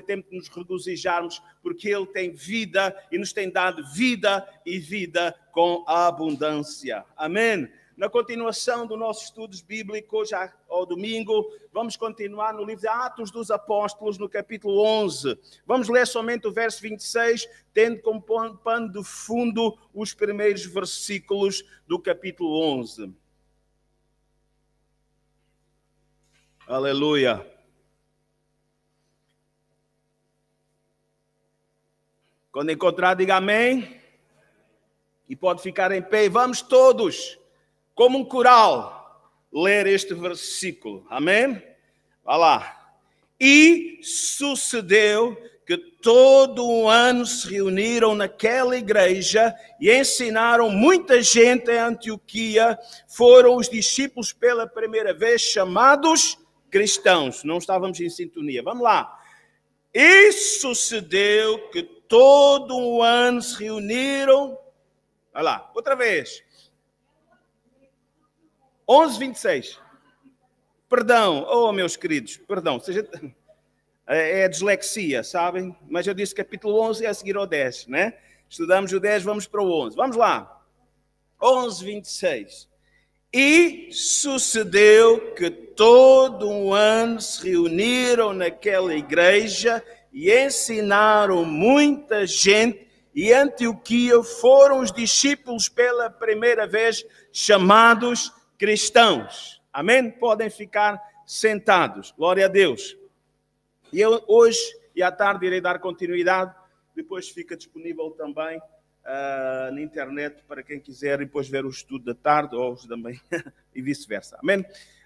tempo de nos regozijarmos, porque Ele tem vida e nos tem dado vida e vida com abundância. Amém? Na continuação dos nossos estudos bíblicos, já ao domingo, vamos continuar no livro de Atos dos Apóstolos, no capítulo 11. Vamos ler somente o verso 26, tendo como pano de fundo os primeiros versículos do capítulo 11. Aleluia. Quando encontrar, diga amém. E pode ficar em pé. Vamos todos, como um coral, ler este versículo. Amém? Vá lá. E sucedeu que todo o ano se reuniram naquela igreja e ensinaram muita gente em Antioquia. Foram os discípulos pela primeira vez chamados cristãos. Não estávamos em sintonia. Vamos lá. E sucedeu que todo o ano se reuniram. Olha lá, outra vez. 11:26. Perdão, oh meus queridos, perdão. É dislexia, sabem? Mas eu disse capítulo 11 e a seguir ao 10, né? Estudamos o 10, vamos para o 11. Vamos lá. 11:26. E sucedeu que todo o ano se reuniram naquela igreja e ensinaram muita gente, e Antioquia foram os discípulos pela primeira vez chamados cristãos. Amém? Podem ficar sentados. Glória a Deus. E eu hoje e à tarde irei dar continuidade, depois fica disponível também na internet para quem quiser depois ver o estudo da tarde ou também e vice-versa. Amém?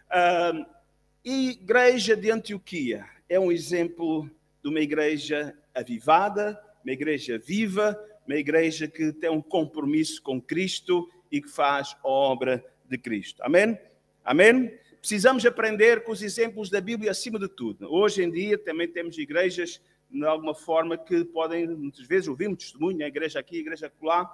Igreja de Antioquia é um exemplo de uma igreja avivada, uma igreja viva, uma igreja que tem um compromisso com Cristo e que faz a obra de Cristo. Amém? Amém? Precisamos aprender com os exemplos da Bíblia acima de tudo. Hoje em dia também temos igrejas, de alguma forma, que podem, muitas vezes, ouvir um testemunho, a igreja aqui, a igreja acolá,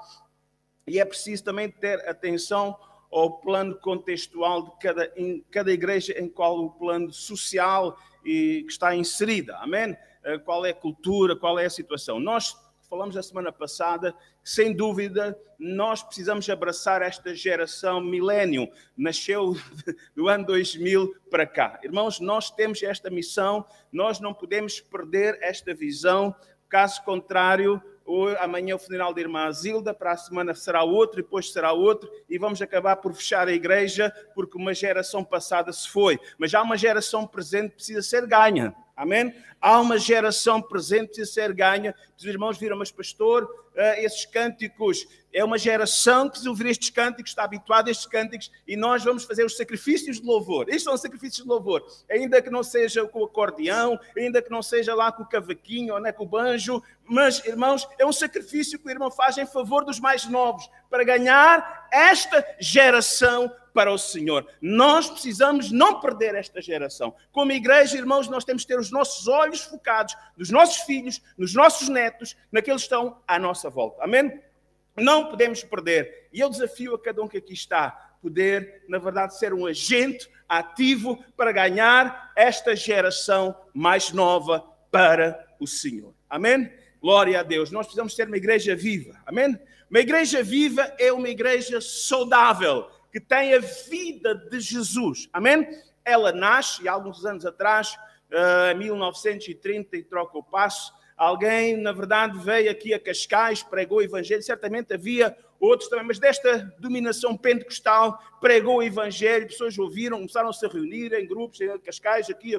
e é preciso também ter atenção ao plano contextual de cada igreja, em qual o plano social que está inserida. Amém? Qual é a cultura, qual é a situação. Nós falamos na semana passada que, sem dúvida, nós precisamos abraçar esta geração millennium. Nasceu do ano 2000 para cá. Irmãos, nós temos esta missão, nós não podemos perder esta visão. Caso contrário, amanhã é o funeral da irmã Zilda, para a semana será outro, e depois será outro, e vamos acabar por fechar a igreja, porque uma geração passada se foi. Mas há uma geração presente que precisa ser ganha. Amém? Há uma geração presente que precisa ser ganha. Os irmãos viram, mas pastor, esses cânticos, é uma geração que precisa ouvir estes cânticos, está habituada a estes cânticos, e nós vamos fazer os sacrifícios de louvor. Estes são os sacrifícios de louvor. Ainda que não seja com o acordeão, ainda que não seja lá com o cavaquinho, ou nem com o banjo, mas, irmãos, é um sacrifício que o irmão faz em favor dos mais novos, para ganhar esta geração para o Senhor. Nós precisamos não perder esta geração. Como igreja, irmãos, nós temos que ter os nossos olhos focados nos nossos filhos, nos nossos netos, naqueles que estão à nossa volta. Amém? Não podemos perder. E eu desafio a cada um que aqui está, poder, na verdade, ser um agente ativo para ganhar esta geração mais nova para o Senhor. Amém? Glória a Deus. Nós precisamos ser uma igreja viva. Amém? Uma igreja viva é uma igreja saudável, que tem a vida de Jesus. Amém? Ela nasce, há alguns anos atrás, em 1930, e troca o passo, alguém, na verdade, veio aqui a Cascais, pregou o Evangelho, certamente havia outros também, mas desta dominação pentecostal, pregou o Evangelho, pessoas ouviram, começaram-se a reunir em grupos, em Cascais, aqui,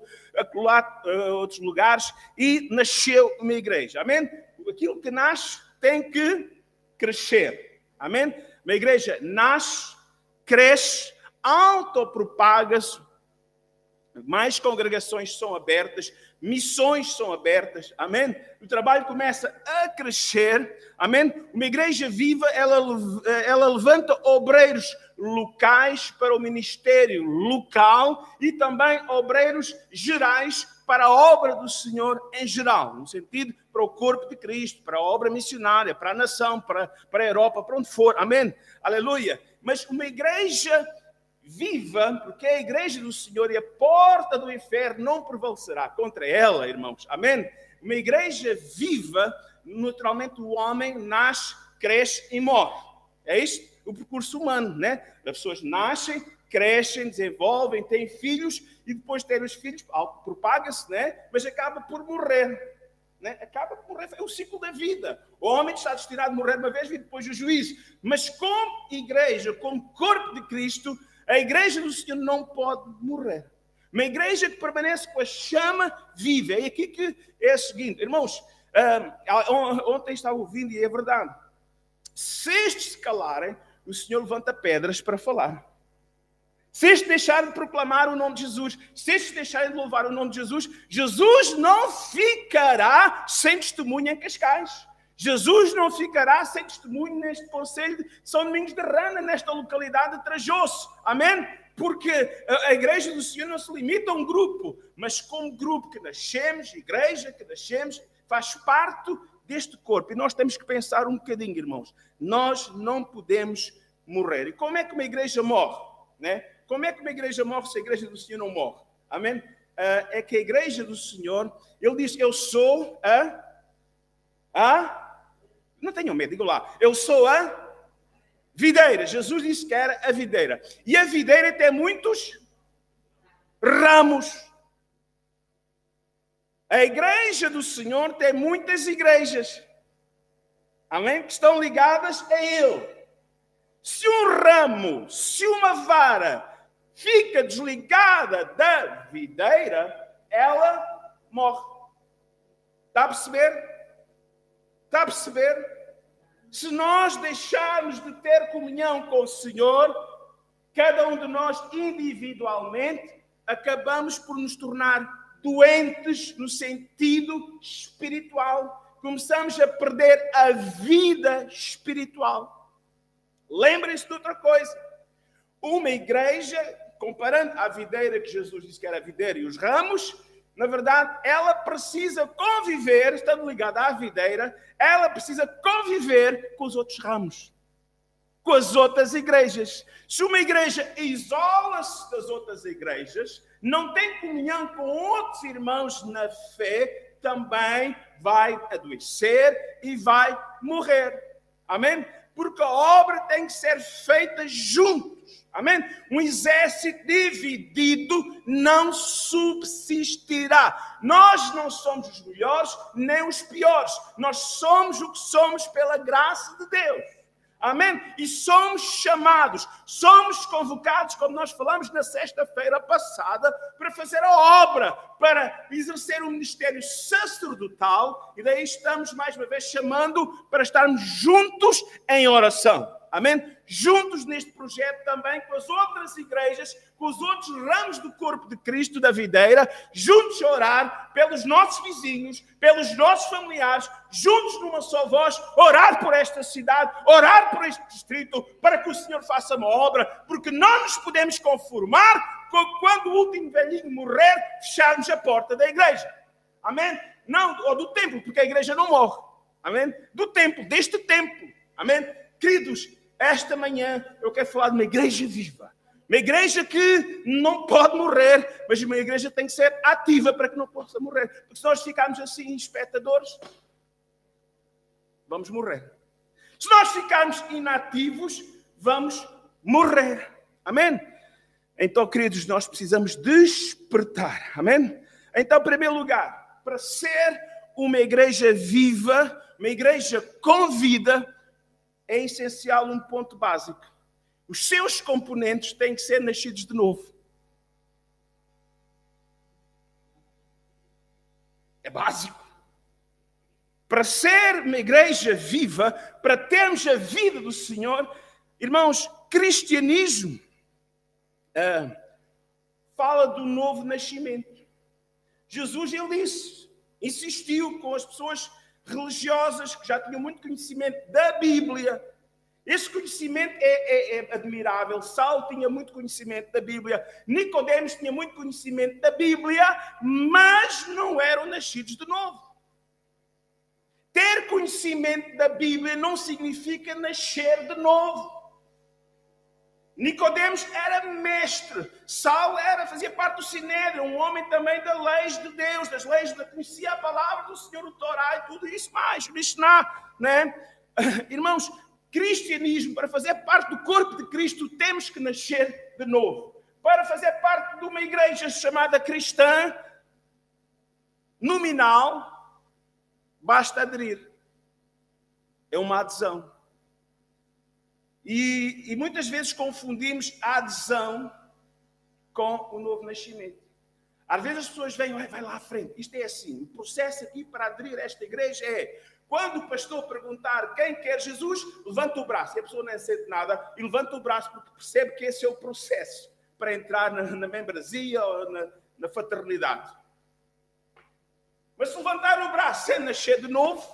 acolá, outros lugares, e nasceu uma igreja. Amém? Aquilo que nasce tem que crescer. Amém? Uma igreja nasce, cresce, autopropaga-se, mais congregações são abertas, missões são abertas, amém? O trabalho começa a crescer, amém? Uma igreja viva, ela levanta obreiros locais para o ministério local e também obreiros gerais para a obra do Senhor em geral, no sentido para o corpo de Cristo, para a obra missionária, para a nação, para a Europa, para onde for, amém? Aleluia! Mas uma igreja viva, porque é a igreja do Senhor e a porta do inferno não prevalecerá contra ela, irmãos. Amém? Uma igreja viva, naturalmente o homem nasce, cresce e morre. É isto o percurso humano, né? As pessoas nascem, crescem, desenvolvem, têm filhos e depois de ter os filhos, propaga-se, né? Mas acaba por morrer. Né? Acaba por morrer, é o ciclo da vida. O homem está destinado a morrer uma vez e depois o juízo. Mas como igreja, como corpo de Cristo, a igreja do Senhor não pode morrer. Uma igreja que permanece com a chama viva. É aqui que é o seguinte, irmãos, ontem estava ouvindo e é verdade. Se estes se calarem, o Senhor levanta pedras para falar. Se estes deixarem de proclamar o nome de Jesus, se estes deixarem de louvar o nome de Jesus, Jesus não ficará sem testemunho em Cascais. Jesus não ficará sem testemunho neste concelho de São Domingos de Rana, nesta localidade de Trajoso. Amém? Porque a igreja do Senhor não se limita a um grupo, mas como grupo que nascemos, igreja que nascemos, faz parte deste corpo. E nós temos que pensar um bocadinho, irmãos. Nós não podemos morrer. E como é que uma igreja morre? Né? Como é que uma igreja morre se a igreja do Senhor não morre? Amém? É que a igreja do Senhor, ele diz, eu sou não tenham medo, digo lá, eu sou a videira. Jesus disse que era a videira. E a videira tem muitos ramos. A igreja do Senhor tem muitas igrejas. Amém? Que estão ligadas a Ele. Se um ramo, se uma vara fica desligada da videira, ela morre. Está a perceber? Está a perceber? Se nós deixarmos de ter comunhão com o Senhor, cada um de nós individualmente, acabamos por nos tornar doentes no sentido espiritual. Começamos a perder a vida espiritual. Lembrem-se de outra coisa. Uma igreja, comparando a videira que Jesus disse que era a videira e os ramos, na verdade, ela precisa conviver, estando ligada à videira, ela precisa conviver com os outros ramos, com as outras igrejas. Se uma igreja isola-se das outras igrejas, não tem comunhão com outros irmãos na fé, também vai adoecer e vai morrer. Amém? Porque a obra tem que ser feita juntos. Amém? Um exército dividido não subsistirá. Nós não somos os melhores nem os piores. Nós somos o que somos pela graça de Deus. Amém? E somos chamados, somos convocados, como nós falamos na sexta-feira passada, para fazer a obra, para exercer um ministério sacerdotal. E daí estamos mais uma vez chamando para estarmos juntos em oração. Amém? Juntos neste projeto também com as outras igrejas, com os outros ramos do corpo de Cristo da videira, juntos a orar pelos nossos vizinhos, pelos nossos familiares, juntos numa só voz, orar por esta cidade, orar por este distrito, para que o Senhor faça uma obra, porque não nos podemos conformar com quando o último velhinho morrer, fecharmos a porta da igreja. Amém? Não, ou do templo, porque a igreja não morre. Amém? Do templo, deste templo. Amém? Queridos, esta manhã eu quero falar de uma igreja viva. Uma igreja que não pode morrer, mas uma igreja tem que ser ativa para que não possa morrer. Porque se nós ficarmos assim, espectadores, vamos morrer. Se nós ficarmos inativos, vamos morrer. Amém? Então, queridos, nós precisamos despertar. Amém? Então, em primeiro lugar, para ser uma igreja viva, uma igreja com vida, é essencial um ponto básico. Os seus componentes têm que ser nascidos de novo. É básico. Para ser uma igreja viva, para termos a vida do Senhor, irmãos, cristianismo fala do novo nascimento. Jesus, ele disse, insistiu com as pessoas religiosas que já tinham muito conhecimento da Bíblia. Esse conhecimento é admirável. Saulo tinha muito conhecimento da Bíblia. Nicodemos tinha muito conhecimento da Bíblia, mas não eram nascidos de novo. Ter conhecimento da Bíblia não significa nascer de novo. Nicodemos era mestre. Saulo fazia parte do Sinédrio, um homem também das leis de Deus, das leis, conhecia a palavra do Senhor, o Torá e tudo isso mais, o Mishnah, né? Irmãos, cristianismo, para fazer parte do corpo de Cristo, temos que nascer de novo. Para fazer parte de uma igreja chamada cristã, nominal, basta aderir. É uma adesão. E muitas vezes confundimos a adesão com o novo nascimento. Às vezes as pessoas vêm, vai lá à frente. Isto é assim, o processo aqui para aderir a esta igreja é, quando o pastor perguntar quem quer Jesus, levanta o braço. E a pessoa não sente nada e levanta o braço porque percebe que esse é o processo para entrar na membresia ou na fraternidade. Mas se levantar o braço sem nascer de novo,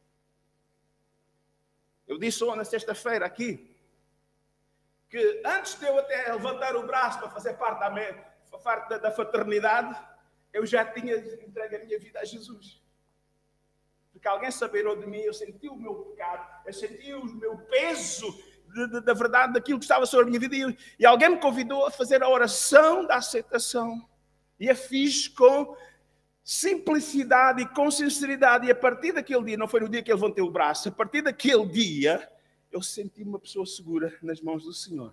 eu disse na sexta-feira aqui, que antes de eu até levantar o braço para fazer parte da fraternidade, eu já tinha entregue a minha vida a Jesus. Porque alguém se abeirou de mim, eu senti o meu pecado, eu senti o meu peso da verdade, daquilo que estava sobre a minha vida, e alguém me convidou a fazer a oração da aceitação. E a fiz com simplicidade e com sinceridade, e a partir daquele dia, não foi no dia que eu levantei o braço, a partir daquele dia, eu senti uma pessoa segura nas mãos do Senhor.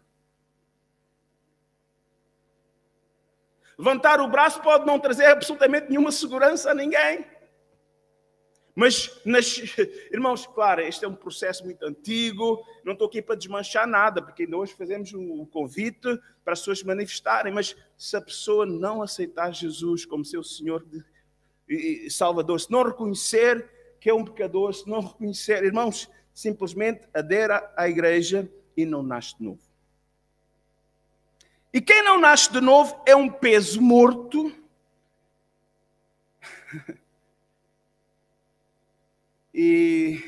Levantar o braço pode não trazer absolutamente nenhuma segurança a ninguém. Mas, irmãos, claro, este é um processo muito antigo, não estou aqui para desmanchar nada, porque ainda hoje fazemos um convite para as pessoas se manifestarem, mas se a pessoa não aceitar Jesus como seu Senhor e Salvador, se não reconhecer que é um pecador, se não reconhecer, irmãos, simplesmente adera à igreja e não nasce de novo. E quem não nasce de novo é um peso morto e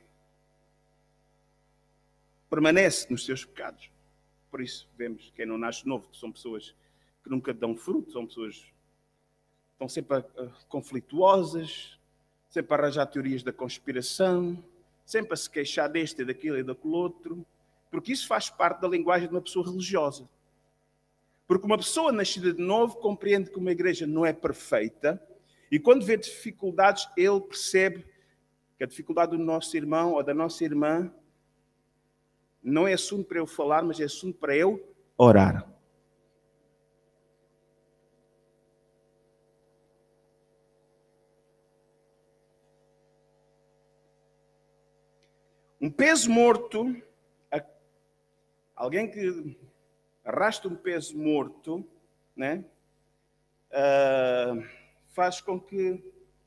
permanece nos seus pecados. Por isso vemos quem não nasce de novo, que são pessoas que nunca dão fruto, são pessoas que estão sempre conflituosas, sempre a arranjar teorias da conspiração, sempre a se queixar deste, daquilo e daquele outro, porque isso faz parte da linguagem de uma pessoa religiosa. Porque uma pessoa nascida de novo compreende que uma igreja não é perfeita, e quando vê dificuldades, ele percebe que a dificuldade do nosso irmão ou da nossa irmã não é assunto para eu falar, mas é assunto para eu orar. Um peso morto, alguém que arrasta um peso morto, né, faz com que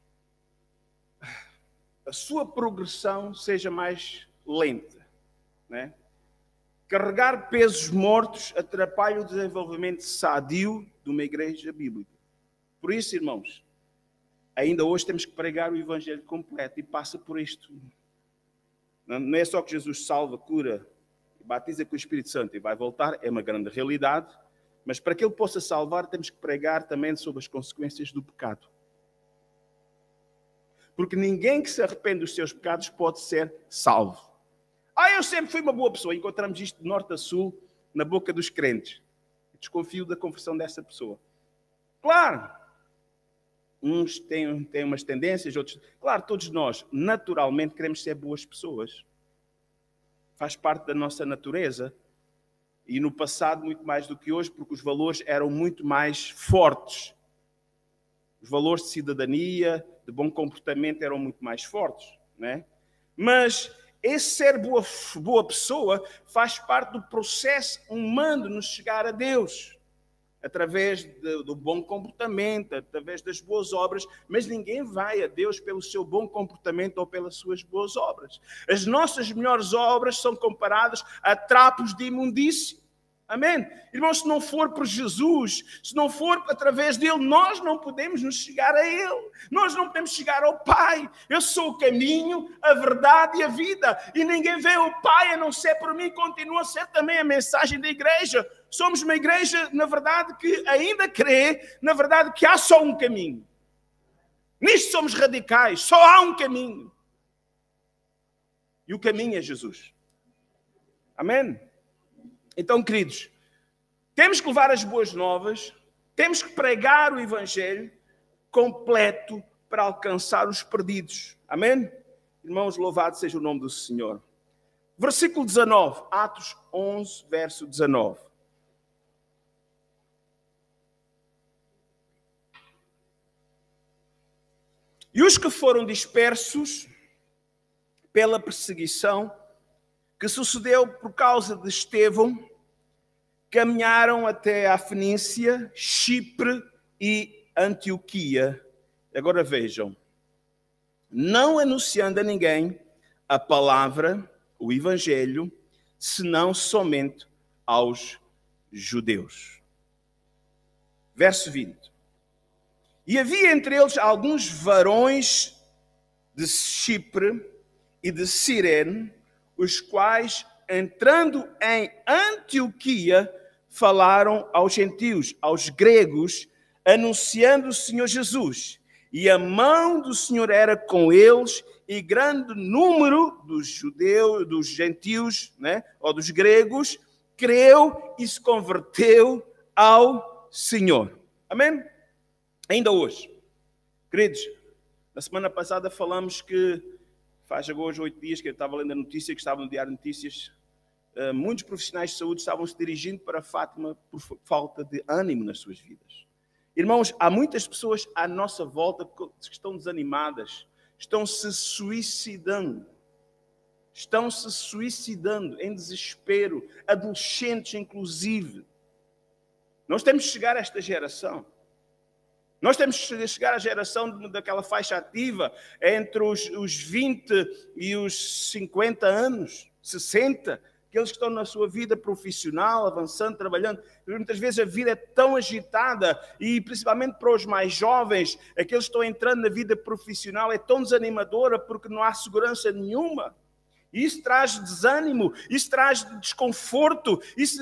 a sua progressão seja mais lenta, né? Carregar pesos mortos atrapalha o desenvolvimento sadio de uma igreja bíblica. Por isso, irmãos, ainda hoje temos que pregar o evangelho completo e passa por isto. Não é só que Jesus salva, cura, batiza com o Espírito Santo e vai voltar, é uma grande realidade, mas para que ele possa salvar, temos que pregar também sobre as consequências do pecado. Porque ninguém que se arrepende dos seus pecados pode ser salvo. Eu sempre fui uma boa pessoa. Encontramos isto de norte a sul na boca dos crentes. Desconfio da conversão dessa pessoa. Claro, uns têm umas tendências, outros... Claro, todos nós, naturalmente, queremos ser boas pessoas. Faz parte da nossa natureza. E no passado, muito mais do que hoje, porque os valores eram muito mais fortes. Os valores de cidadania, de bom comportamento eram muito mais fortes, né? Mas esse ser boa pessoa faz parte do processo humano de nos chegar a Deus. Através do bom comportamento, através das boas obras, mas ninguém vai a Deus pelo seu bom comportamento ou pelas suas boas obras. As nossas melhores obras são comparadas a trapos de imundície. Amém? Irmãos, se não for por Jesus, se não for através dele, nós não podemos nos chegar a ele. Nós não podemos chegar ao Pai. Eu sou o caminho, a verdade e a vida. E ninguém vê o Pai a não ser por mim. Continua a ser também a mensagem da igreja. Somos uma igreja, na verdade, que ainda crê, na verdade, que há só um caminho. Nisto somos radicais. Só há um caminho. E o caminho é Jesus. Amém? Então, queridos, temos que levar as boas novas, temos que pregar o Evangelho completo para alcançar os perdidos. Amém? Irmãos, louvado seja o nome do Senhor. Versículo 19, Atos 11, verso 19. E os que foram dispersos pela perseguição que sucedeu por causa de Estevão, caminharam até a Fenícia, Chipre e Antioquia. Agora vejam, não anunciando a ninguém a palavra, o Evangelho, senão somente aos judeus. Verso 20. E havia entre eles alguns varões de Chipre e de Cirene, os quais, entrando em Antioquia, falaram aos gentios, aos gregos, anunciando o Senhor Jesus. E a mão do Senhor era com eles, e grande número dos judeus, dos gentios, né, ou dos gregos, creu e se converteu ao Senhor. Amém? Ainda hoje, queridos, na semana passada falamos que, faz agora hoje 8 dias que eu estava lendo a notícia, que estava no Diário de Notícias, muitos profissionais de saúde estavam se dirigindo para Fátima por falta de ânimo nas suas vidas. Irmãos, há muitas pessoas à nossa volta que estão desanimadas, estão se suicidando em desespero, adolescentes inclusive. Nós temos que chegar a esta geração. Nós temos que chegar à geração daquela faixa ativa entre os 20 e os 50 anos, 60, aqueles que estão na sua vida profissional, avançando, trabalhando. Muitas vezes a vida é tão agitada e principalmente para os mais jovens, aqueles que estão entrando na vida profissional, é tão desanimadora porque não há segurança nenhuma. Isso traz desânimo, isso traz desconforto, isso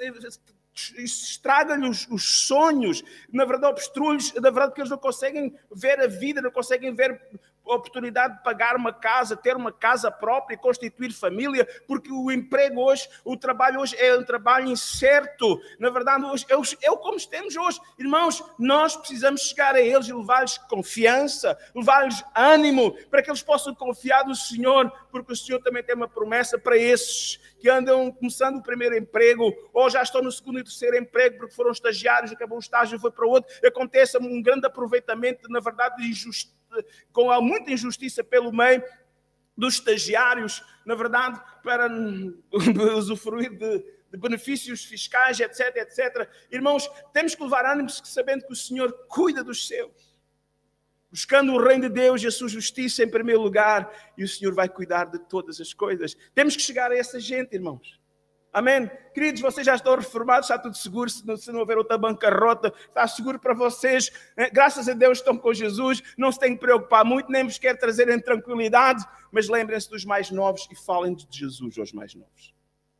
estraga-lhes os sonhos, na verdade obstrui-lhes, na verdade porque eles não conseguem ver a vida, não conseguem ver a oportunidade de pagar uma casa, ter uma casa própria, constituir família, porque o emprego hoje, o trabalho hoje é um trabalho incerto. Na verdade, hoje, é o como estamos hoje. Irmãos, nós precisamos chegar a eles e levar-lhes confiança, levar-lhes ânimo, para que eles possam confiar no Senhor, porque o Senhor também tem uma promessa para esses que andam começando o primeiro emprego, ou já estão no segundo e terceiro emprego, porque foram estagiários, acabou o estágio e foi para outro. Acontece um grande aproveitamento, na verdade, de injustiça, com muita injustiça pelo meio dos estagiários, na verdade, para usufruir de benefícios fiscais, etc, etc. Irmãos, temos que levar ânimos sabendo que o Senhor cuida dos seus, buscando o reino de Deus e a sua justiça em primeiro lugar, e o Senhor vai cuidar de todas as coisas. Temos que chegar a essa gente, irmãos. Amém? Queridos, vocês já estão reformados, está tudo seguro, se não houver outra bancarrota, está seguro para vocês. Graças a Deus estão com Jesus, não se têm que preocupar muito, nem vos quero trazer em tranquilidade, mas lembrem-se dos mais novos e falem de Jesus aos mais novos.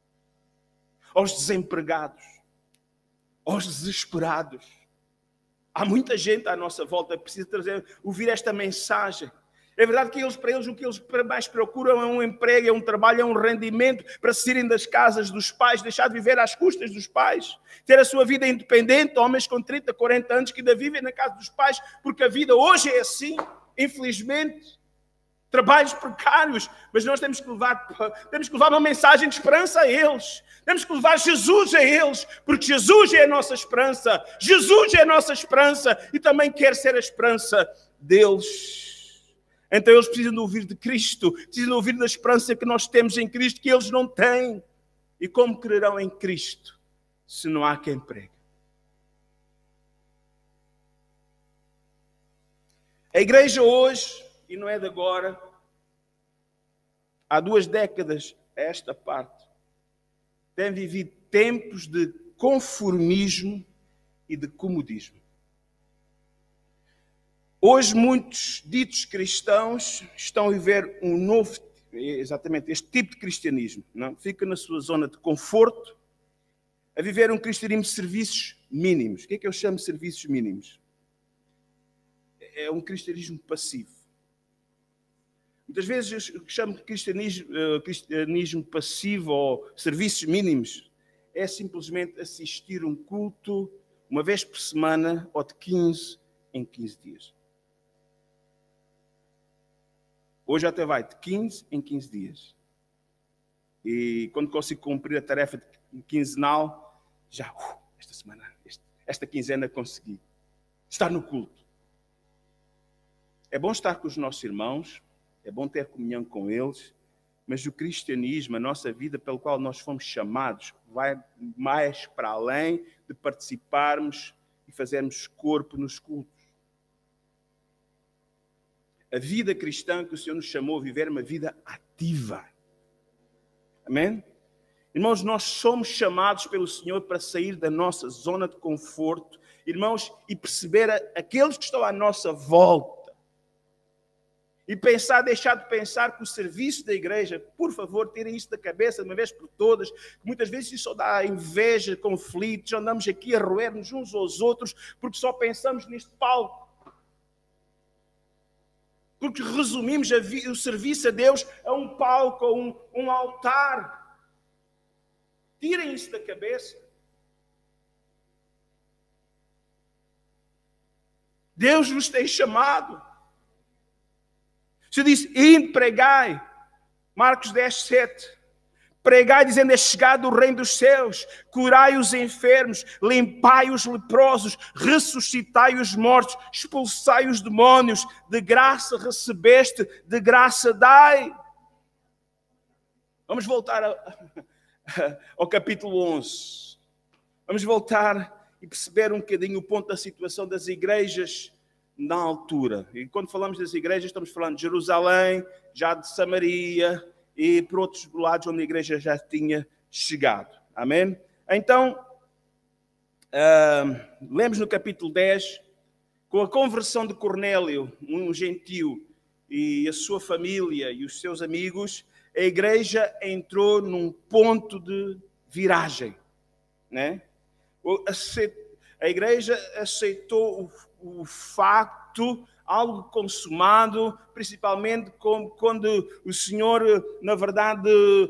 Aos desempregados, aos desesperados. Há muita gente à nossa volta que precisa ouvir esta mensagem. É verdade que para eles o que eles mais procuram é um emprego, é um trabalho, é um rendimento para saírem das casas dos pais, deixar de viver às custas dos pais, ter a sua vida independente, homens com 30, 40 anos que ainda vivem na casa dos pais, porque a vida hoje é assim, infelizmente. Trabalhos precários, mas nós temos que levar uma mensagem de esperança a eles. Temos que levar Jesus a eles, porque Jesus é a nossa esperança. Jesus é a nossa esperança e também quer ser a esperança deles. Então eles precisam de ouvir de Cristo, precisam de ouvir da esperança que nós temos em Cristo, que eles não têm. E como crerão em Cristo, se não há quem pregue? A igreja hoje, e não é de agora, há 2 décadas a esta parte, tem vivido tempos de conformismo e de comodismo. Hoje muitos ditos cristãos estão a viver um novo, exatamente este tipo de cristianismo, não? Fica na sua zona de conforto, a viver um cristianismo de serviços mínimos. O que é que eu chamo de serviços mínimos? É um cristianismo passivo. Muitas vezes eu chamo de cristianismo passivo ou serviços mínimos. é simplesmente assistir um culto uma vez por semana ou de 15 em 15 dias. Hoje até vai de 15 em 15 dias. E quando consigo cumprir a tarefa de quinzenal, já, esta semana, esta quinzena consegui. Estar no culto. É bom estar com os nossos irmãos, é bom ter comunhão com eles, mas o cristianismo, a nossa vida pelo qual nós fomos chamados, vai mais para além de participarmos e fazermos corpo nos cultos. A vida cristã que o Senhor nos chamou a viver é uma vida ativa. Amém? Irmãos, nós somos chamados pelo Senhor para sair da nossa zona de conforto, irmãos, e perceber aqueles que estão à nossa volta. E deixar de pensar que o serviço da igreja, por favor, tirem isso da cabeça de uma vez por todas, que muitas vezes isso só dá inveja, conflitos, andamos aqui a roer-nos uns aos outros, porque só pensamos neste palco. Porque resumimos o serviço a Deus a um palco, a um altar. Tirem isso da cabeça. Deus nos tem chamado. O Senhor disse, ide, pregai. Marcos 10, 7. Pregai dizendo, é chegado o reino dos céus. Curai os enfermos, limpai os leprosos, ressuscitai os mortos, expulsai os demónios. De graça recebeste, de graça dai. Vamos voltar ao capítulo 11. Vamos voltar e perceber um bocadinho o ponto da situação das igrejas na altura. E quando falamos das igrejas, estamos falando de Jerusalém, já de Samaria e por outros lados onde a igreja já tinha chegado. Amém? Então, lemos no capítulo 10, com a conversão de Cornélio, um gentio, e a sua família e os seus amigos, a igreja entrou num ponto de viragem. Né? A igreja aceitou o facto, algo consumado, principalmente quando o Senhor, na verdade,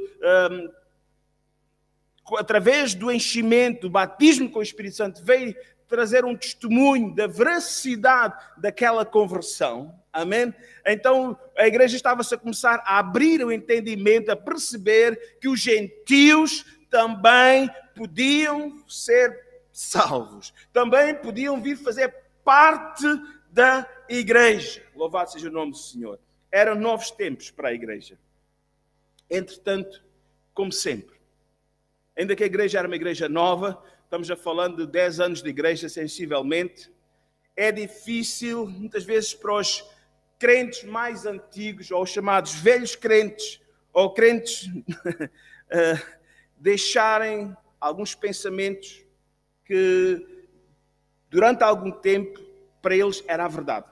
através do enchimento, do batismo com o Espírito Santo, veio trazer um testemunho da veracidade daquela conversão. Amém? Então, a igreja estava-se a começar a abrir o entendimento, a perceber que os gentios também podiam ser salvos. Também podiam vir fazer parte da igreja. Louvado seja o nome do Senhor. Eram novos tempos para a igreja. Entretanto, como sempre, ainda que a igreja era uma igreja nova, estamos a falando de 10 anos de igreja, sensivelmente, é difícil, muitas vezes, para os crentes mais antigos, ou os chamados velhos crentes, ou crentes, deixarem alguns pensamentos que, durante algum tempo, para eles era a verdade.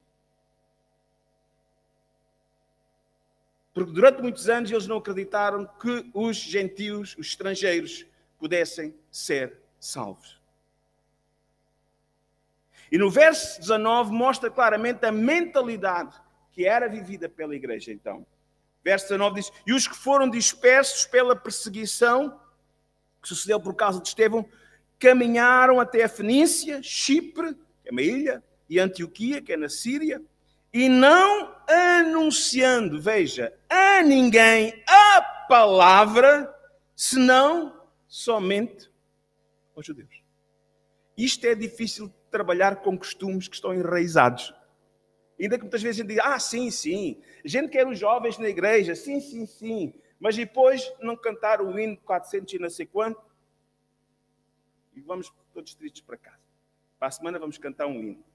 Porque durante muitos anos eles não acreditaram que os gentios, os estrangeiros, pudessem ser salvos. E no verso 19 mostra claramente a mentalidade que era vivida pela igreja então. Verso 19 diz, e os que foram dispersos pela perseguição, que sucedeu por causa de Estevão, caminharam até a Fenícia, Chipre, que é uma ilha, e Antioquia, que é na Síria, e não anunciando, veja, a ninguém a palavra, senão somente aos judeus. Isto é difícil de trabalhar com costumes que estão enraizados. Ainda que muitas vezes a gente diga, sim, sim, a gente quer os jovens na igreja, sim, sim, sim, mas depois não cantar o hino de 400 e não sei quanto, e vamos todos tristes para casa. Para a semana vamos cantar um hino.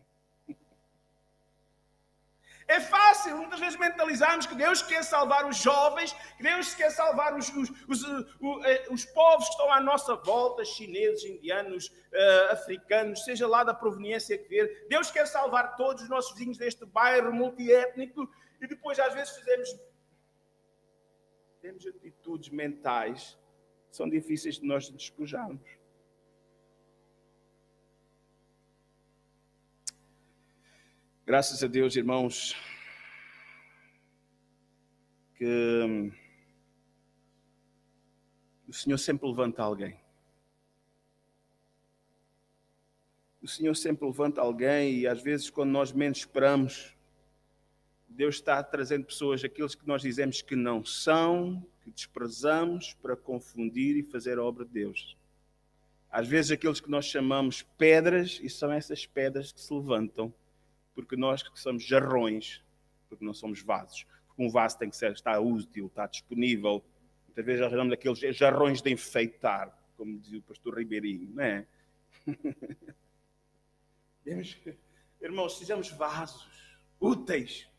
É fácil, muitas vezes mentalizarmos que Deus quer salvar os jovens, que Deus quer salvar os povos que estão à nossa volta, chineses, indianos, africanos, seja lá da proveniência que vier. Deus quer salvar todos os nossos vizinhos deste bairro multiétnico e depois às vezes temos atitudes mentais que são difíceis de nós despojarmos. Graças a Deus, irmãos, que O Senhor sempre levanta alguém. O Senhor sempre levanta alguém e às vezes quando nós menos esperamos, Deus está trazendo pessoas, aqueles que nós dizemos que não são, que desprezamos para confundir e fazer a obra de Deus. Às vezes aqueles que nós chamamos pedras, e são essas pedras que se levantam, porque nós que somos jarrões, porque não somos vasos. Porque um vaso tem que estar útil, está disponível. Muitas vezes arranjamos aqueles jarrões de enfeitar, como dizia o pastor Ribeirinho, não é? Irmãos, sejamos vasos úteis.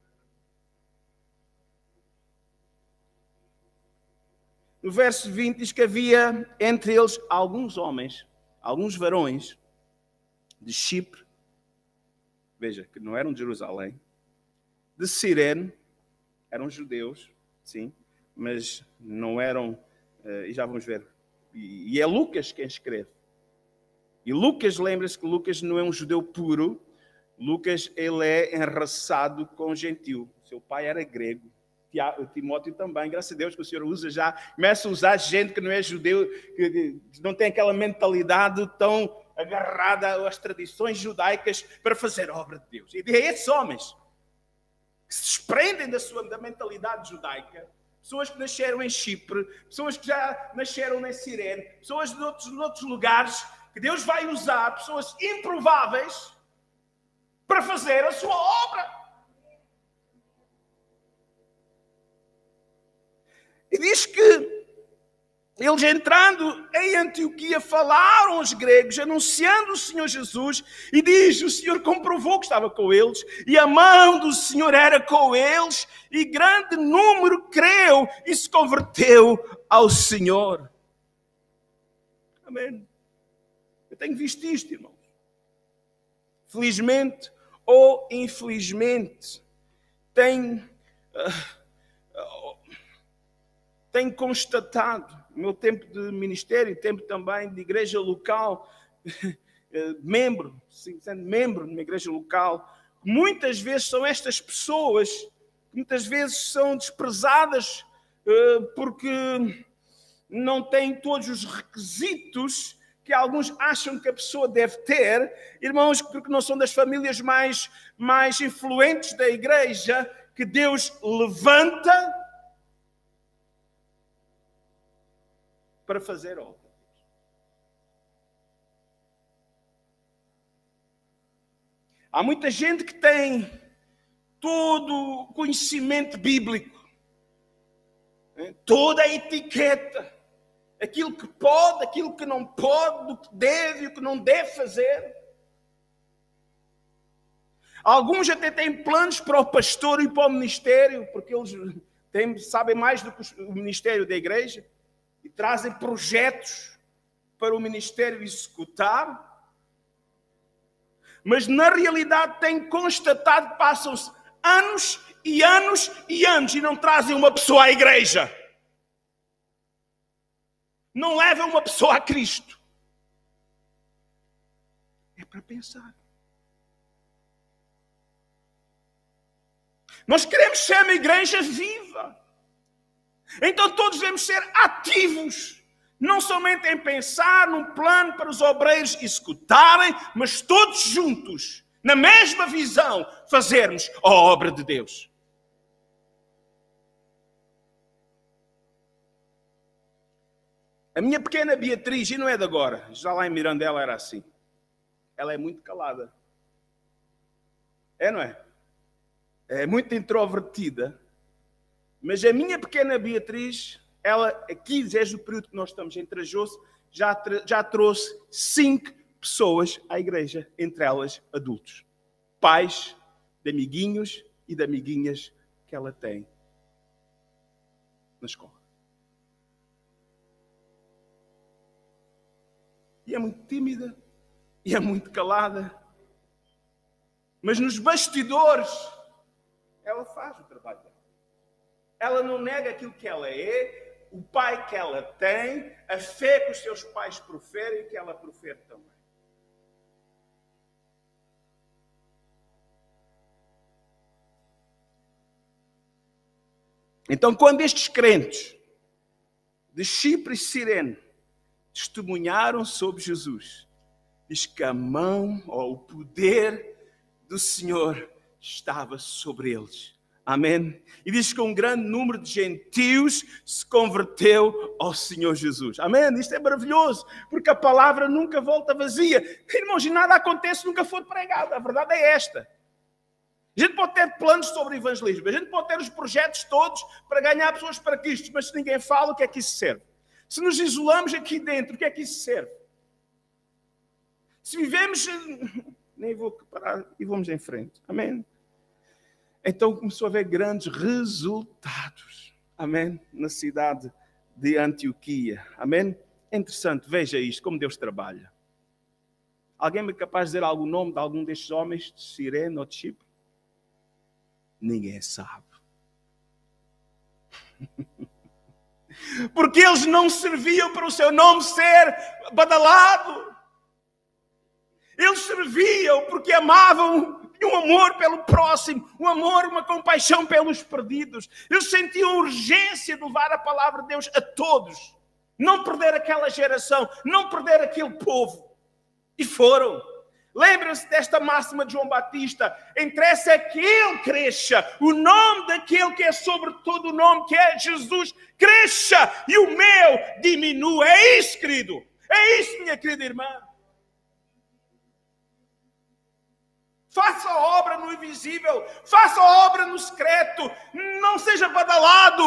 No verso 20 diz que havia entre eles alguns homens, alguns varões de Chipre, veja, que não eram de Jerusalém, de Cirene, eram judeus, sim, mas não eram, e já vamos ver, e é Lucas quem escreve. E Lucas, lembra-se que Lucas não é um judeu puro, Lucas ele é enraçado com gentil, seu pai era grego. Timóteo também, graças a Deus que o Senhor usa já, começa a usar gente que não é judeu, que não tem aquela mentalidade tão agarrada às tradições judaicas para fazer a obra de Deus. E é esses homens que se desprendem da mentalidade judaica, pessoas que nasceram em Chipre, pessoas que já nasceram na Cirene, pessoas de outros lugares, que Deus vai usar, pessoas improváveis, para fazer a sua obra. E diz que eles entrando em Antioquia falaram aos gregos, anunciando o Senhor Jesus, e diz, o Senhor comprovou que estava com eles, e a mão do Senhor era com eles, e grande número creu e se converteu ao Senhor. Amém. Eu tenho visto isto, irmãos. Felizmente ou infelizmente, tenho constatado, no meu tempo de ministério, tempo também de igreja local, sendo membro de uma igreja local, muitas vezes são estas pessoas, muitas vezes são desprezadas porque não têm todos os requisitos que alguns acham que a pessoa deve ter, irmãos, porque não são das famílias mais influentes da igreja, que Deus levanta para fazer obra. Há muita gente que tem todo o conhecimento bíblico, toda a etiqueta, aquilo que pode, aquilo que não pode, do que deve e o que não deve fazer. Alguns até têm planos para o pastor e para o ministério, porque eles sabem mais do que o ministério da igreja, e trazem projetos para o ministério executar, mas na realidade têm constatado que passam-se anos e anos e anos e não trazem uma pessoa à igreja. Não levam uma pessoa a Cristo. É para pensar. Nós queremos ser uma igreja viva. Então todos devemos ser ativos. Não somente em pensar num plano para os obreiros executarem, mas todos juntos, na mesma visão, fazermos a obra de Deus. A minha pequena Beatriz, e não é de agora, já lá em Mirandela era assim. Ela é muito calada. É, não é? É muito introvertida. Mas a minha pequena Beatriz, ela, aqui desde o período que nós estamos em Trajoso, já trouxe 5 pessoas à igreja, entre elas adultos. Pais de amiguinhos e de amiguinhas que ela tem na escola. E é muito tímida, e é muito calada. Mas nos bastidores, ela faz o trabalho dela. Ela não nega aquilo que ela é, o pai que ela tem, a fé que os seus pais proferem e que ela profere também. Então, quando estes crentes de Chipre e Cirene testemunharam sobre Jesus. Diz que a mão ou o poder do Senhor estava sobre eles. Amém? E diz que um grande número de gentios se converteu ao Senhor Jesus. Amém? Isto é maravilhoso, porque a palavra nunca volta vazia. Irmãos, e nada acontece nunca for pregado. A verdade é esta. A gente pode ter planos sobre evangelismo, a gente pode ter os projetos todos para ganhar pessoas para Cristo, mas se ninguém fala, o que é que isso serve? Se nos isolamos aqui dentro, o que é que isso serve? Se vivemos... Nem vou parar e vamos em frente. Amém? Então começou a haver grandes resultados. Amém? Na cidade de Antioquia. Amém? É interessante, veja isto, como Deus trabalha. Alguém me é capaz de dizer algum nome de algum destes homens de Cirene ou de Chipre? Ninguém sabe. Porque eles não serviam para o seu nome ser badalado. Eles serviam porque amavam, tinham um amor pelo próximo, um amor, uma compaixão pelos perdidos. Eles sentiam urgência de levar a palavra de Deus a todos. Não perder aquela geração, não perder aquele povo. E foram. Lembra-se desta máxima de João Batista: interessa que ele cresça, o nome daquele que é sobre todo o nome, que é Jesus, cresça e o meu diminua. É isso, querido. É isso, minha querida irmã. Faça a obra no invisível, faça a obra no secreto, não seja badalado.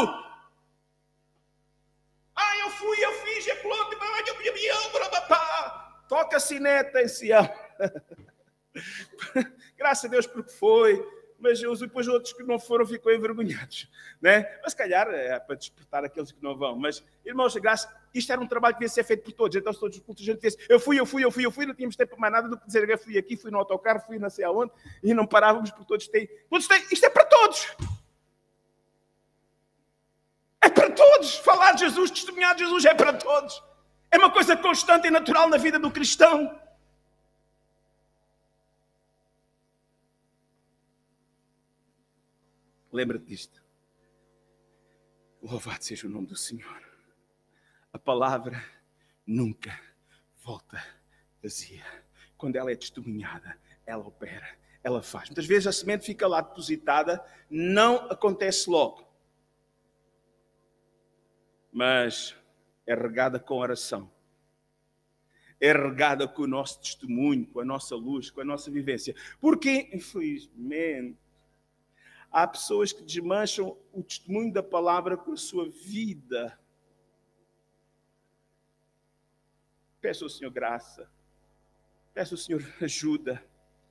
Eu fiz, toca a sineta em Sião. Graças a Deus porque foi, mas depois outros que não foram ficam envergonhados, né? Mas se calhar é para despertar aqueles que não vão. Mas, irmãos, isto era um trabalho que devia ser feito por todos. Então, se todos os cultos a gente disse, eu fui, não tínhamos tempo para mais nada do que dizer, eu fui aqui, fui no autocarro, fui não sei aonde, e não parávamos por todos têm. Isto é para todos. É para todos. Falar de Jesus, testemunhar de Jesus é para todos. É uma coisa constante e natural na vida do cristão. Lembra-te disto. Louvado seja o nome do Senhor. A palavra nunca volta vazia. Quando ela é testemunhada, ela opera, ela faz. Muitas vezes a semente fica lá depositada, não acontece logo. Mas é regada com oração. É regada com o nosso testemunho, com a nossa luz, com a nossa vivência. Porque, infelizmente, há pessoas que desmancham o testemunho da palavra com a sua vida. Peço ao Senhor graça. Peço ao Senhor ajuda.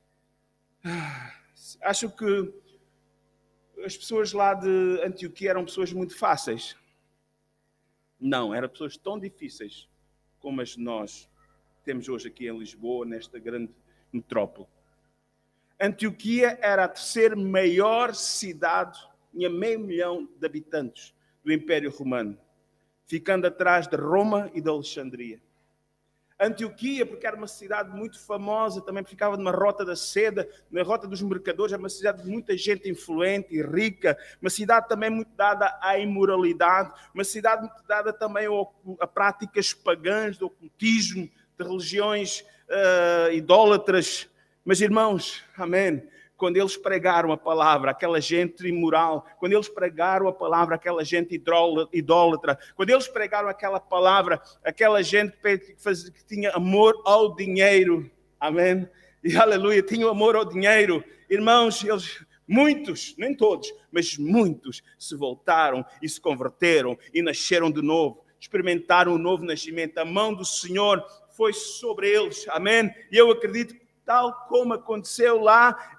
Acho que as pessoas lá de Antioquia eram pessoas muito fáceis. Não, eram pessoas tão difíceis como as nós temos hoje aqui em Lisboa, nesta grande metrópole. Antioquia era a terceira maior cidade, tinha 500 mil de habitantes do Império Romano, ficando atrás de Roma e de Alexandria. Antioquia, porque era uma cidade muito famosa, também ficava numa rota da seda, na rota dos mercadores, é uma cidade de muita gente influente e rica, uma cidade também muito dada à imoralidade, uma cidade muito dada também a práticas pagãs, do ocultismo, de religiões idólatras. Mas, irmãos, amém, quando eles pregaram a palavra, aquela gente imoral, quando eles pregaram a palavra, aquela gente idólatra, quando eles pregaram aquela palavra, aquela gente que tinha amor ao dinheiro, amém, e aleluia, tinha amor ao dinheiro, irmãos, muitos, nem todos, mas muitos se voltaram e se converteram e nasceram de novo, experimentaram um novo nascimento, a mão do Senhor foi sobre eles, amém, e eu acredito que tal como aconteceu lá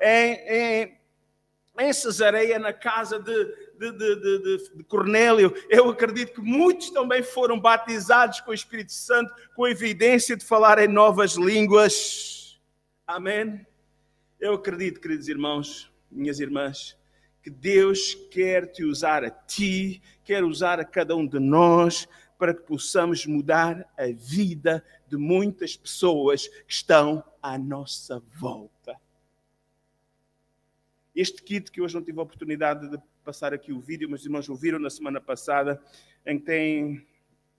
em Cesareia, na casa de Cornélio, eu acredito que muitos também foram batizados com o Espírito Santo, com a evidência de falar em novas línguas. Amém? Eu acredito, queridos irmãos, minhas irmãs, que Deus quer te usar a ti, quer usar a cada um de nós, para que possamos mudar a vida de muitas pessoas que estão à nossa volta. Este kit, que hoje não tive a oportunidade de passar aqui o vídeo, mas os irmãos ouviram na semana passada, em que tem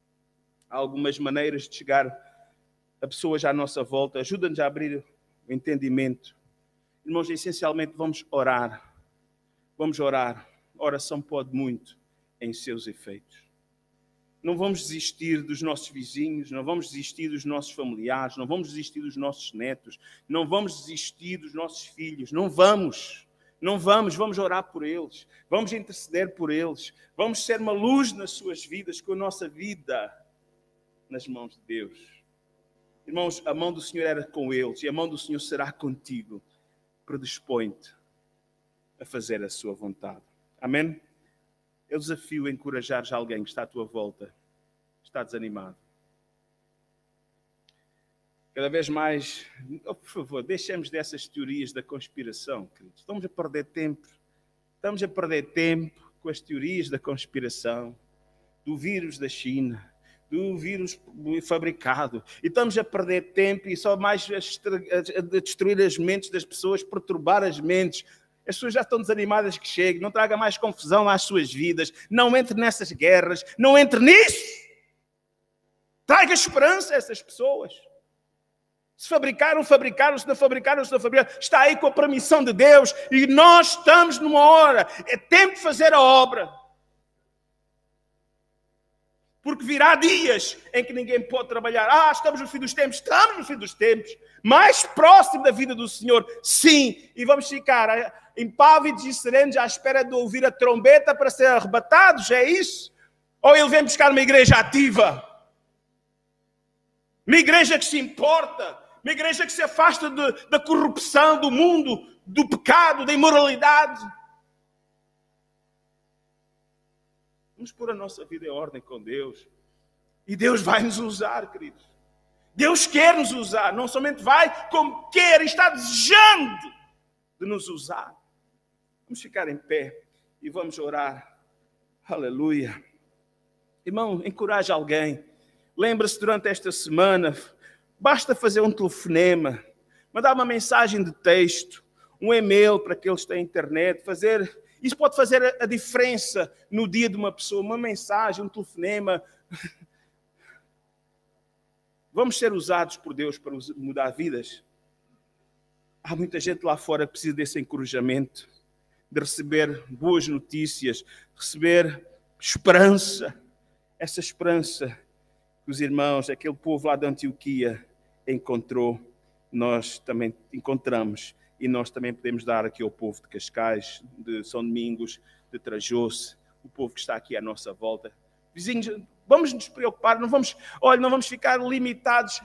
Há algumas maneiras de chegar a pessoas à nossa volta. Ajuda-nos a abrir o entendimento. Irmãos, essencialmente vamos orar. Vamos orar. A oração pode muito em seus efeitos. Não vamos desistir dos nossos vizinhos, não vamos desistir dos nossos familiares, não vamos desistir dos nossos netos, não vamos desistir dos nossos filhos. Não vamos. Vamos orar por eles. Vamos interceder por eles. Vamos ser uma luz nas suas vidas, com a nossa vida nas mãos de Deus. Irmãos, a mão do Senhor era com eles e a mão do Senhor será contigo. Predispõe-te a fazer a sua vontade. Amém? Eu desafio a encorajar já alguém que está à tua volta, está desanimado. Cada vez mais, por favor, deixemos dessas teorias da conspiração, queridos. Estamos a perder tempo. Estamos a perder tempo com as teorias da conspiração, do vírus da China, do vírus fabricado. E estamos a perder tempo e só mais a destruir as mentes das pessoas, perturbar as mentes. As pessoas já estão desanimadas que cheguem. Não traga mais confusão às suas vidas. Não entre nessas guerras. Não entre nisso. Traga esperança a essas pessoas. Se fabricaram, fabricaram. Se não fabricaram, se não fabricaram. Está aí com a permissão de Deus. E nós estamos numa hora. É tempo de fazer a obra. Porque virá dias em que ninguém pode trabalhar. Estamos no fim dos tempos. Estamos no fim dos tempos. Mais próximo da vida do Senhor. Sim. E vamos ficar impávidos e serenos à espera de ouvir a trombeta para ser arrebatados. É isso? Ou Ele vem buscar uma igreja ativa? Uma igreja que se importa. Uma igreja que se afasta da corrupção, do mundo, do pecado, da imoralidade. Vamos pôr a nossa vida em ordem com Deus. E Deus vai nos usar, queridos. Deus quer nos usar. Não somente vai, como quer e está desejando de nos usar. Vamos ficar em pé e vamos orar. Aleluia. Irmão, encoraje alguém. Lembre-se durante esta semana, basta fazer um telefonema, mandar uma mensagem de texto, um e-mail para aqueles que têm internet, isso pode fazer a diferença no dia de uma pessoa, uma mensagem, um telefonema. Vamos ser usados por Deus para mudar vidas. Há muita gente lá fora que precisa desse encorajamento, de receber boas notícias, receber esperança. Essa esperança que os irmãos, aquele povo lá de Antioquia encontrou, nós também encontramos. E nós também podemos dar aqui ao povo de Cascais, de São Domingos, de Trajoso, o povo que está aqui à nossa volta. Vizinhos, vamos nos preocupar, não vamos ficar limitados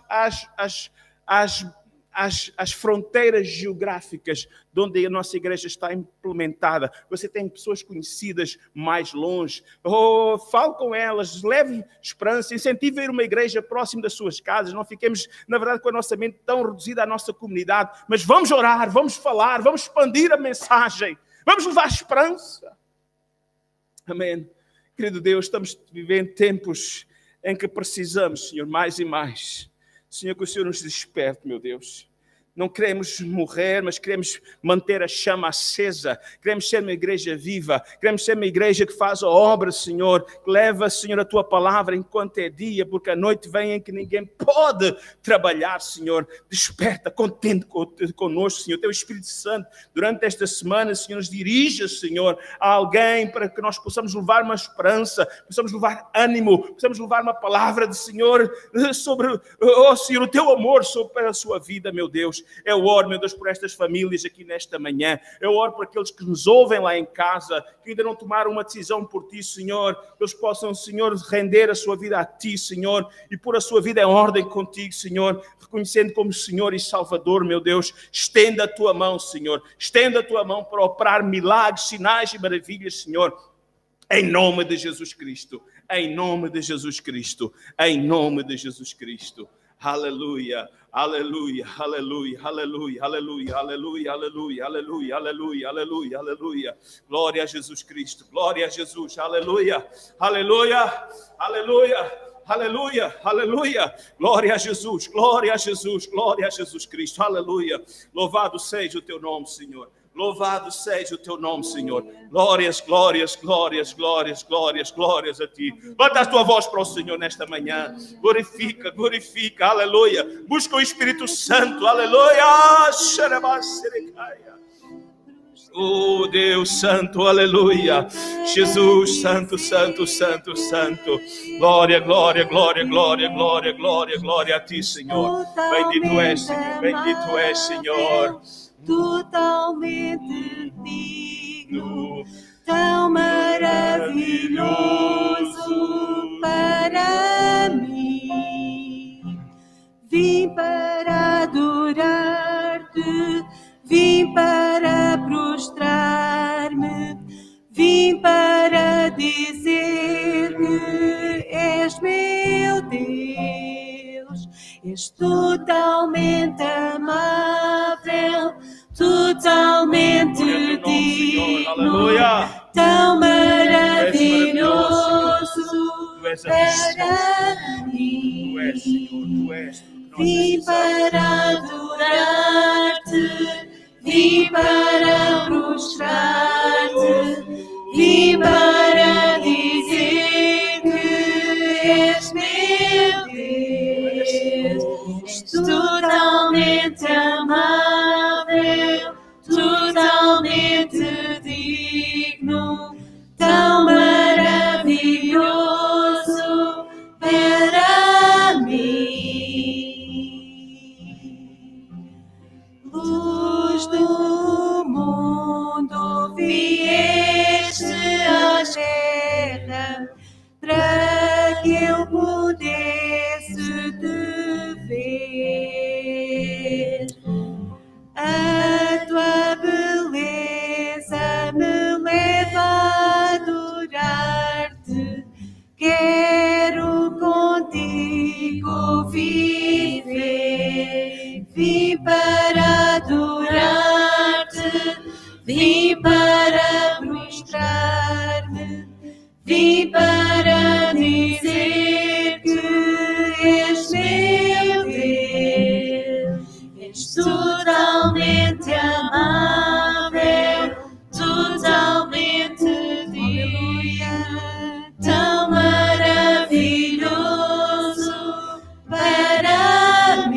às fronteiras geográficas de onde a nossa igreja está implementada. Você tem pessoas conhecidas mais longe. Fale com elas, leve esperança, incentive a ir a uma igreja próximo das suas casas. Não fiquemos, na verdade, com a nossa mente tão reduzida à nossa comunidade. Mas vamos orar, vamos falar, vamos expandir a mensagem. Vamos levar esperança. Amém. Querido Deus, estamos vivendo tempos em que precisamos, Senhor, mais e mais. Senhor, que o Senhor nos desperte, meu Deus. Não queremos morrer, mas queremos manter a chama acesa. Queremos ser uma igreja viva. Queremos ser uma igreja que faz a obra, Senhor. Que leva, Senhor, a Tua palavra enquanto é dia, porque a noite vem em que ninguém pode trabalhar, Senhor. Desperta, contente conosco, Senhor. Teu Espírito Santo, durante esta semana, Senhor, nos dirija, Senhor, a alguém para que nós possamos levar uma esperança, possamos levar ânimo, possamos levar uma palavra de Senhor sobre, Senhor, o Teu amor sobre a sua vida, meu Deus. Eu oro, meu Deus, por estas famílias aqui nesta manhã. Eu oro por aqueles que nos ouvem lá em casa, que ainda não tomaram uma decisão por Ti, Senhor. Que eles possam, Senhor, render a sua vida a Ti, Senhor, e pôr a sua vida em ordem contigo, Senhor, reconhecendo como Senhor e Salvador, meu Deus. Estenda a Tua mão, Senhor. Estenda a Tua mão para operar milagres, sinais e maravilhas, Senhor. Em nome de Jesus Cristo. Em nome de Jesus Cristo. Em nome de Jesus Cristo. Aleluia, aleluia, aleluia, aleluia, aleluia, aleluia, aleluia, aleluia, aleluia, aleluia, aleluia. Glória a Jesus Cristo, glória a Jesus, aleluia, aleluia, aleluia, aleluia, aleluia. Glória a Jesus, glória a Jesus, glória a Jesus Cristo, aleluia. Louvado seja o Teu nome, Senhor. Louvado seja o teu nome, Senhor. Glórias, glórias, glórias, glórias, glórias, glórias a ti. Levanta a tua voz para o Senhor nesta manhã. Glorifica, glorifica, aleluia. Busca o Espírito Santo, aleluia. Oh, Deus Santo, aleluia. Jesus, Santo, Santo, Santo, Santo. Glória, glória, glória, glória, glória, glória, glória a ti, Senhor. Bendito és, Senhor. Bendito és, Senhor. Totalmente digno, tão maravilhoso para mim. Vim para adorar-te, vim para prostrar-me, vim para dizer que és meu Deus. És totalmente amável, totalmente digno, tão maravilhoso para mim. Vim para adorar-te, vim para prostrar-te, vim para dizer que és meu Deus. És totalmente amável, totalmente digno, tão maravilhoso para mim. Luz do mundo, vieste à terra para que eu pudesse te ver. A tua beleza me leva a adorar-te. Quero contigo viver. Vim para adorar-te, vim para prostrar-me, vim para dizer que és meu Deus. És totalmente amável, totalmente digno, tão maravilhoso para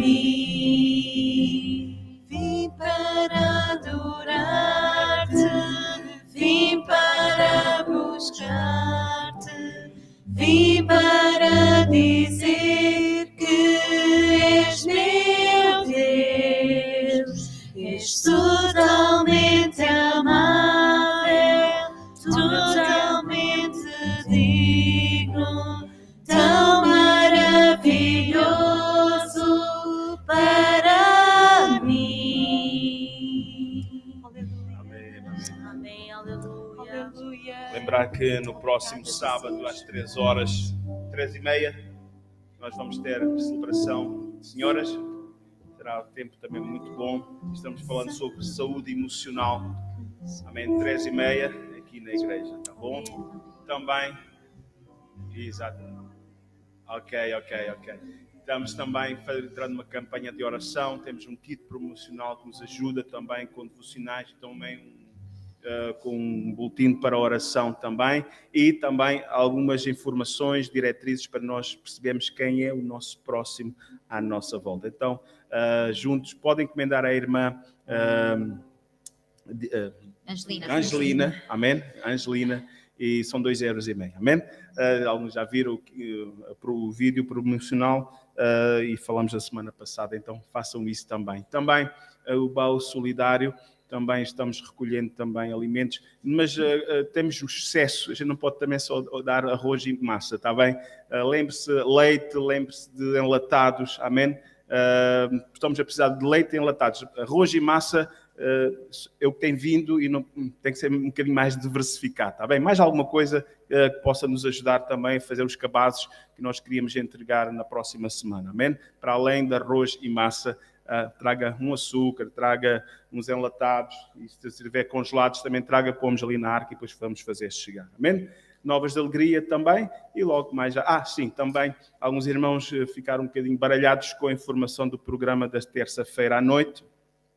mim. Vim para adorar-te, vim para buscar-te, vim para dizer que és meu Deus. És totalmente amável, totalmente digno, tão maravilhoso para mim. Amém. Amém, aleluia. Lembrar que no próximo sábado, às 3 horas, 3h30, nós vamos ter a celebração de senhoras. Será um tempo também muito bom. Estamos falando sobre saúde emocional. Amém. 3h30 aqui na igreja, tá bom? Também. Exato. Ok. Estamos também entrando numa campanha de oração. Temos um kit promocional que nos ajuda também com devocionais, também com um boletim para oração também, e também algumas informações, diretrizes para nós percebermos quem é o nosso próximo à nossa volta. Então, juntos, podem encomendar à irmã Angelina, amém? Angelina, e são 2,50 €, amém? Alguns já viram o vídeo promocional e falamos da semana passada, então façam isso também. Também o baú solidário, também estamos recolhendo também alimentos, mas temos o excesso, a gente não pode também só dar arroz e massa, está bem? Lembre-se leite, lembre-se de enlatados, amém? Estamos a precisar de leite e enlatados. Arroz e massa é o que tem vindo e não, tem que ser um bocadinho mais diversificado, está bem? Mais alguma coisa que possa nos ajudar também a fazer os cabazes que nós queríamos entregar na próxima semana, amém? Para além de arroz e massa, traga um açúcar, traga uns enlatados, e se estiver congelados também traga, pomos ali na arca e depois vamos fazer chegar, amém? Novas de alegria também, e logo mais já. Sim, também alguns irmãos ficaram um bocadinho baralhados com a informação do programa da terça-feira à noite,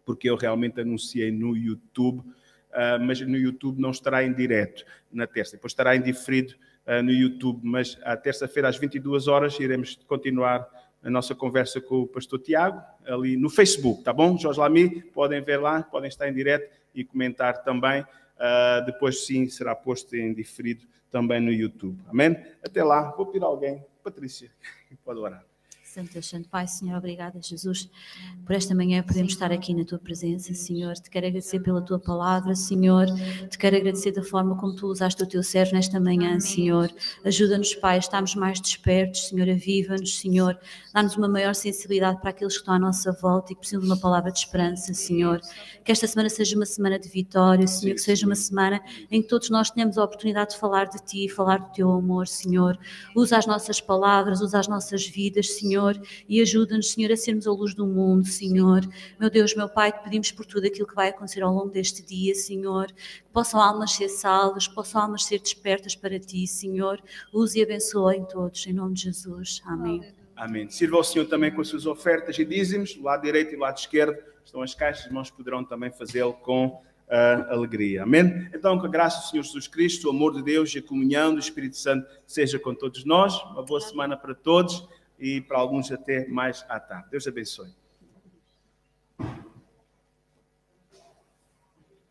porque eu realmente anunciei no YouTube, mas no YouTube não estará em direto na terça, depois estará em diferido no YouTube, mas à terça-feira às 22 horas iremos continuar a nossa conversa com o pastor Tiago, ali no Facebook, tá bom? Jorge Lamy, podem ver lá, podem estar em direto e comentar também. Depois sim será posto em diferido também no YouTube. Amém? Até lá, vou pedir a alguém, Patrícia, pode orar. Santo Deus, Santo Pai, Senhor, obrigada, Jesus, por esta manhã podemos estar aqui na Tua presença, Senhor. Te quero agradecer pela Tua palavra, Senhor. Te quero agradecer da forma como Tu usaste o Teu servo nesta manhã, Senhor. Ajuda-nos, Pai, a estarmos mais despertos, Senhor. Aviva-nos, Senhor. Dá-nos uma maior sensibilidade para aqueles que estão à nossa volta e que precisam de uma palavra de esperança, Senhor. Que esta semana seja uma semana de vitória, Senhor. Que seja uma semana em que todos nós tenhamos a oportunidade de falar de Ti, falar do Teu amor, Senhor. Usa as nossas palavras, usa as nossas vidas, Senhor. E ajuda-nos, Senhor, a sermos a luz do mundo, Senhor. Meu Deus, meu Pai, te pedimos por tudo aquilo que vai acontecer ao longo deste dia, Senhor. Que possam almas ser salvas, que possam almas ser despertas para Ti, Senhor. Use e abençoe em todos, em nome de Jesus. Amém. Amém. Sirva ao Senhor também com as suas ofertas e dízimos, do lado direito e do lado esquerdo estão as caixas, os irmãos poderão também fazê-lo com alegria. Amém? Então, com a graça do Senhor Jesus Cristo, o amor de Deus e a comunhão do Espírito Santo seja com todos nós. Uma boa semana para todos e para alguns até mais à tarde. Deus abençoe.